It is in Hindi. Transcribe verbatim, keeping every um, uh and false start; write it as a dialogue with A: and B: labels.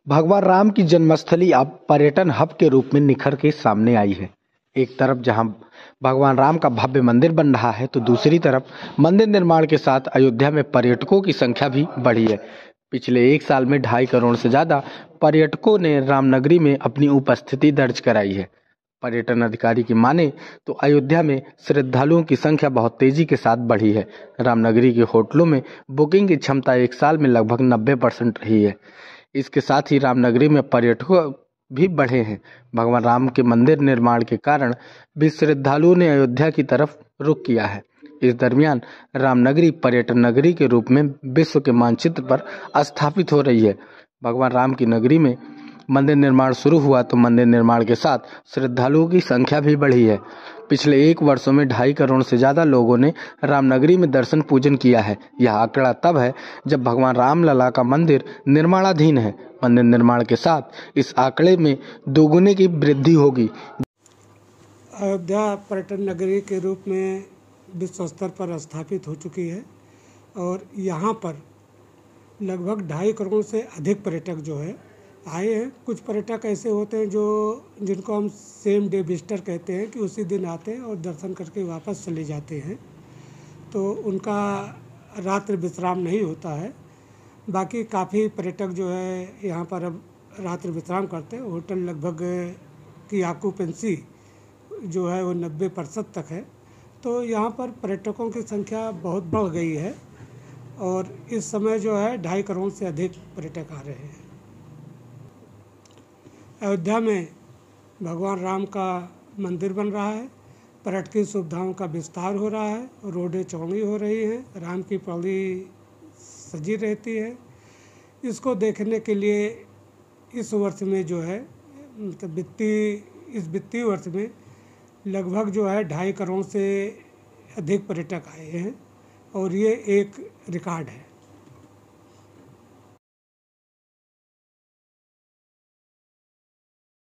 A: भगवान राम की जन्मस्थली अब पर्यटन हब के रूप में निखर के सामने आई है। एक तरफ जहां भगवान राम का भव्य मंदिर बन रहा है, तो दूसरी तरफ मंदिर निर्माण के साथ अयोध्या में पर्यटकों की संख्या भी बढ़ी है। पिछले एक साल में ढाई करोड़ से ज्यादा पर्यटकों ने रामनगरी में अपनी उपस्थिति दर्ज कराई है। पर्यटन अधिकारी की माने तो अयोध्या में श्रद्धालुओं की संख्या बहुत तेजी के साथ बढ़ी है। रामनगरी के होटलों में बुकिंग की क्षमता एक साल में लगभग नब्बे परसेंट रही है। इसके साथ ही रामनगरी में पर्यटकों भी बढ़े हैं। भगवान राम के मंदिर निर्माण के कारण भी श्रद्धालुओं ने अयोध्या की तरफ रुख किया है। इस दरमियान रामनगरी पर्यटन नगरी के रूप में विश्व के मानचित्र पर स्थापित हो रही है। भगवान राम की नगरी में मंदिर निर्माण शुरू हुआ तो मंदिर निर्माण के साथ श्रद्धालुओं की संख्या भी बढ़ी है। पिछले एक वर्षों में ढाई करोड़ से ज्यादा लोगों ने रामनगरी में दर्शन पूजन किया है। यह आंकड़ा तब है जब भगवान रामलला का मंदिर निर्माणाधीन है। मंदिर निर्माण के साथ इस आंकड़े में दोगुने की वृद्धि होगी।
B: अयोध्या पर्यटन नगरी के रूप में विश्व स्तर पर स्थापित हो चुकी है और यहाँ पर लगभग ढाई करोड़ से अधिक पर्यटक जो है आए हैं। कुछ पर्यटक ऐसे होते हैं जो जिनको हम सेम डे विजिटर कहते हैं कि उसी दिन आते हैं और दर्शन करके वापस चले जाते हैं, तो उनका रात्रि विश्राम नहीं होता है। बाकी काफ़ी पर्यटक जो है यहाँ पर अब रात्रि विश्राम करते हैं। होटल लगभग की ऑक्यूपेंसी जो है वो नब्बे प्रतिशत तक है, तो यहाँ पर पर्यटकों की संख्या बहुत बढ़ गई है और इस समय जो है ढाई करोड़ से अधिक पर्यटक आ रहे हैं। अयोध्या में भगवान राम का मंदिर बन रहा है, पर्यटकीय सुविधाओं का विस्तार हो रहा है, रोडें चौड़ी हो रही हैं, राम की पौड़ी सजी रहती है। इसको देखने के लिए इस वर्ष में जो है मतलब वित्तीय इस वित्तीय वर्ष में लगभग जो है ढाई करोड़ से अधिक पर्यटक आए हैं और ये एक रिकॉर्ड है।